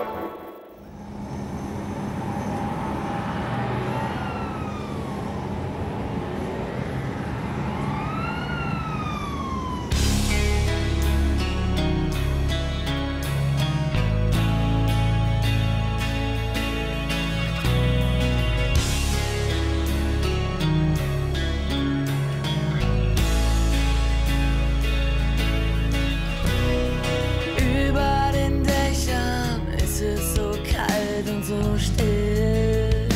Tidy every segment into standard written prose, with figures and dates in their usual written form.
So still.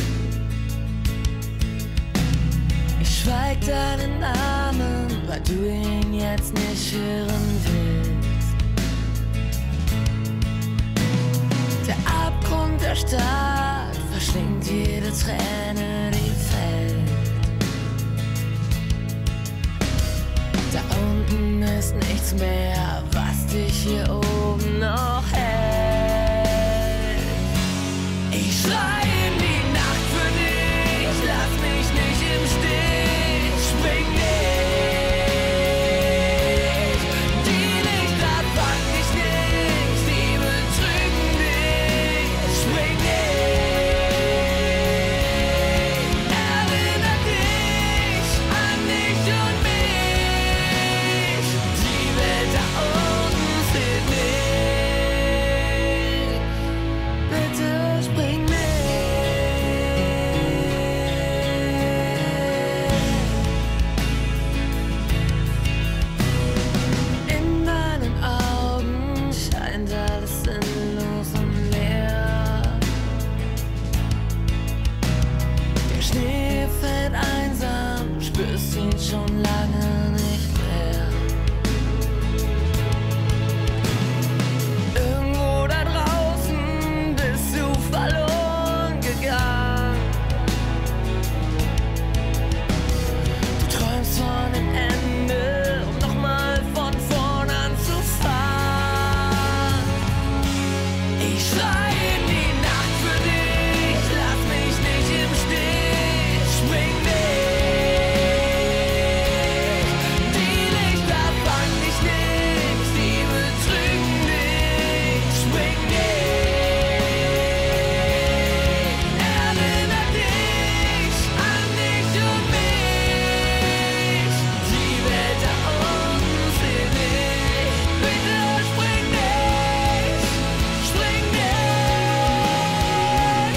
Ich schweig deinen Namen, weil du ihn jetzt nicht hören willst. Der Abgrund der Stadt verschlingt jede Träne, die fällt. Da unten ist nichts mehr, was dich hier oben noch hält. Ich schrei in die Nacht für dich, lass mich nicht im Stich, spring nicht. Die Lichter fangen dich nicht, sie betrügen dich, spring nicht. Erinnere dich an dich und mich, die Welt da unten fehlt nicht. Bitte spring nicht. In deinen Augen scheint alles sinnlos und leer. Der Schnee fällt einsam, du spürst ihn schon lange nicht mehr. Irgendwo da draußen bist du verloren gegangen. Du träumst von dem Ende, um nochmal von vorn anzufangen. Ich schrei in die Nacht für dich, lass mich nicht im Stich, spring nicht. Die Lichter fangen dich nicht, sie betrügen dich, spring nicht. Erinnere dich an dich und mich, die Welt da unten fehlt nicht. Bitte spring nicht, spring nicht.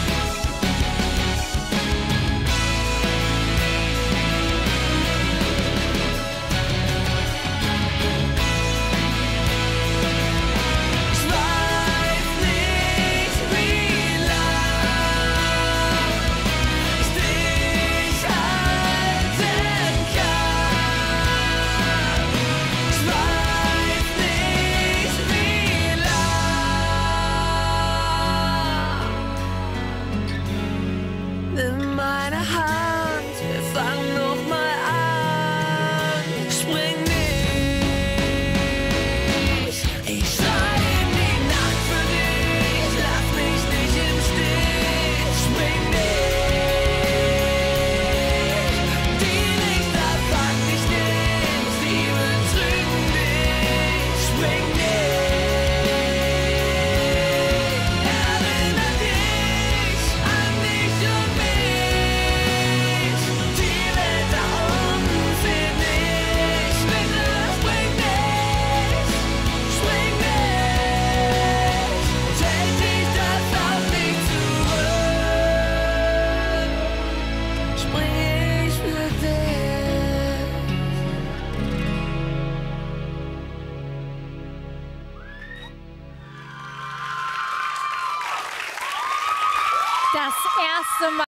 Ich weiß nicht, wie lang ich dich halten kann. Ich weiß nicht, wie lang. Nimm meine Hand, wir fangen noch mal an. Spring nicht. Ich schrei in die Nacht für dich, lass mich nicht im Stich. Spring nicht. Die Lichter fangen dich nicht, sie betrügen dich. Spring nicht. Erinnere dich an dich und mich, die Welt da unten fehlt nicht. Bitte spring nicht, spring nicht. Und hält dich das auf mich zurück. Spring ich für dich. Das erste Mal.